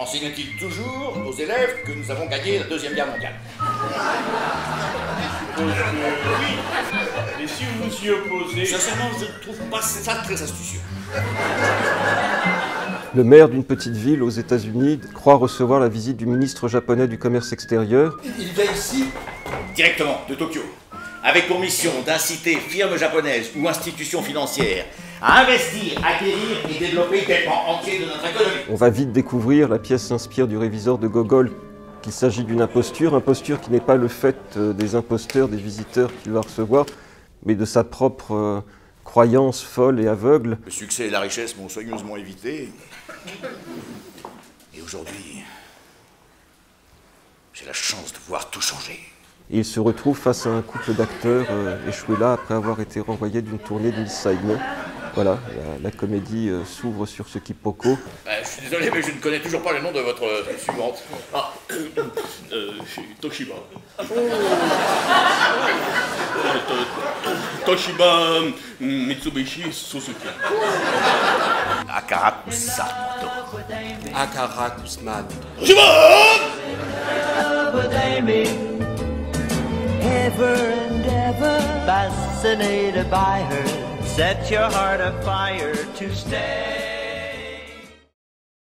enseigne-t-il toujours aux élèves que nous avons gagné la Deuxième Guerre mondiale? Oui. Et si vous vous y opposez... Sincèrement, je ne trouve pas ça très astucieux. Le maire d'une petite ville aux États-Unis croit recevoir la visite du ministre japonais du commerce extérieur. Il vient ici directement de Tokyo, avec pour mission d'inciter firmes japonaises ou institutions financières à investir, acquérir et développer des pans entiers de notre économie. On va vite découvrir, la pièce s'inspire du réviseur de Gogol, qu'il s'agit d'une imposture qui n'est pas le fait des imposteurs, des visiteurs qu'il va recevoir, mais de sa propre croyance folle et aveugle. Le succès et la richesse m'ont soigneusement évité. Et aujourd'hui, j'ai la chance de voir tout changer. Et il se retrouve face à un couple d'acteurs échoués là après avoir été renvoyés d'une tournée de Miss Saigon. Voilà, la comédie s'ouvre sur ce quiproquo. Je suis désolé, mais je ne connais toujours pas le nom de votre suivante. Ah, Toshiba. Toshiba Mitsubishi Suzuki. Akarakusa. Akarakusman. Ever and ever fascinated by her, set your heart afire to stay.